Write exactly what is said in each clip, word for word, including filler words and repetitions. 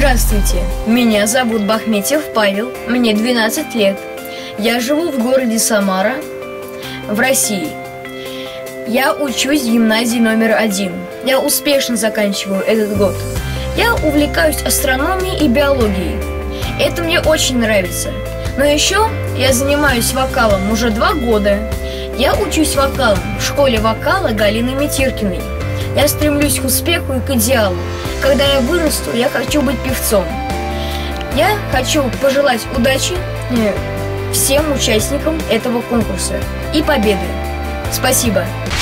Здравствуйте, меня зовут Бахметьев Павел, мне двенадцать лет. Я живу в городе Самара, в России. Я учусь в гимназии номер один. Я успешно заканчиваю этот год. Я увлекаюсь астрономией и биологией. Это мне очень нравится. Но еще я занимаюсь вокалом уже два года. Я учусь вокалом в школе вокала Галины Метиркиной. Я стремлюсь к успеху и к идеалу. Когда я вырасту, я хочу быть певцом. Я хочу пожелать удачи всем участникам этого конкурса и победы. Спасибо.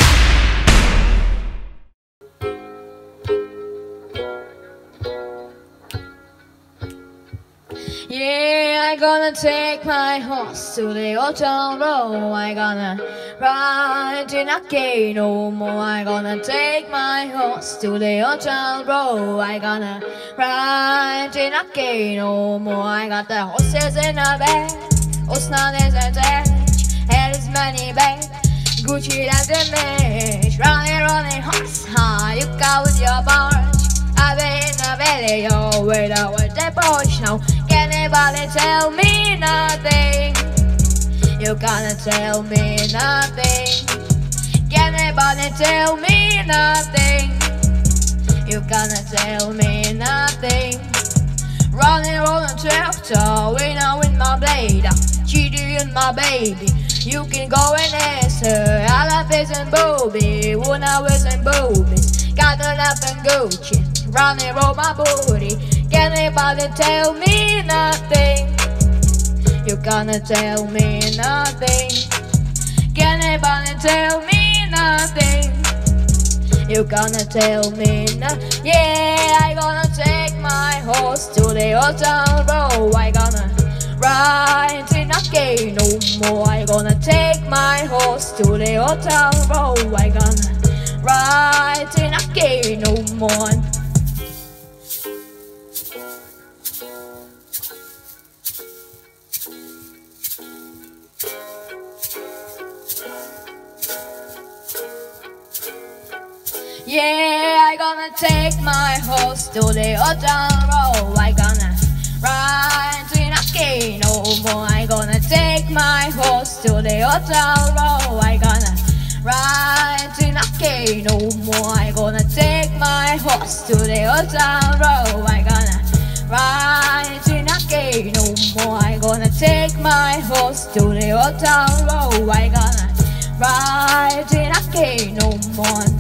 Yeah, I gonna take my horse to the old town road. I gonna ride in a gate no more. I gonna take my horse to the old town road. I gonna ride in a gate no more. I got the horses in the back, Osnan is a dash, head is money back, Gucci and the mesh. Running, running horse, high, you got with your barge. I've been in the valley, yo, without with the bush now. Can anybody tell me nothing? You gonna tell me nothing. Can anybody tell me nothing? You gonna tell me nothing. Running on a tractor, winner with my blade, cheating in my baby. You can go and ask her. I love it and booby, when I was in boobies. Got enough and Gucci, running on my booty. Can anybody tell me nothing? You gonna tell me nothing. Can anybody tell me nothing? You gonna tell me nothing. Yeah, I gonna take my horse to the old town road. I gonna ride in a gate no more. I gonna take my horse to the old town road. I gonna ride in a gate no more. Yeah, I gonna take my horse to the old town road. I gonna ride in a gate no more. I gonna take my horse to the old town road. I gonna ride in a gate no more. I gonna take my horse to the old town road. I gonna ride in a gate no more. I gonna take my horse to the old town road. I gonna ride in a gate no more.